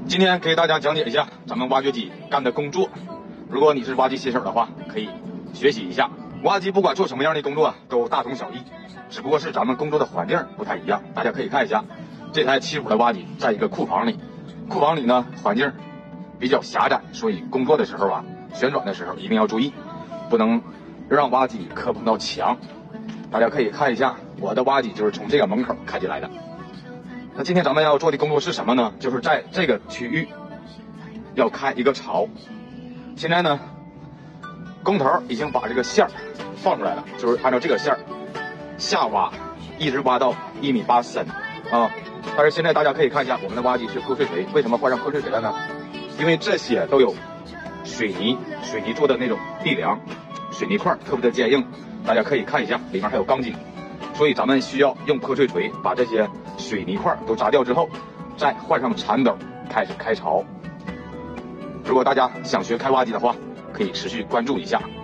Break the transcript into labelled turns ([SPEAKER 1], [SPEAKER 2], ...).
[SPEAKER 1] 今天给大家讲解一下咱们挖掘机干的工作。如果你是挖机新手的话，可以学习一下。挖机不管做什么样的工作都大同小异，只不过是咱们工作的环境不太一样。大家可以看一下，这台75的挖机在一个库房里，库房里呢环境比较狭窄，所以工作的时候啊，旋转的时候一定要注意，不能让挖机磕碰到墙。大家可以看一下，我的挖机就是从这个门口开进来的。那今天咱们要做的工作是什么呢？就是在这个区域要开一个槽。现在呢，工头已经把这个线儿放出来了，就是按照这个线儿下挖，一直挖到1.8米深啊。但是现在大家可以看一下，我们的挖机是破碎锤，为什么换上破碎锤了呢？因为这些都有水泥做的那种地梁，水泥块特别的坚硬，大家可以看一下，里面还有钢筋。所以咱们需要用破碎锤把这些水泥块都砸掉之后，再换上铲斗开始开槽。如果大家想学开挖机的话，可以持续关注一下。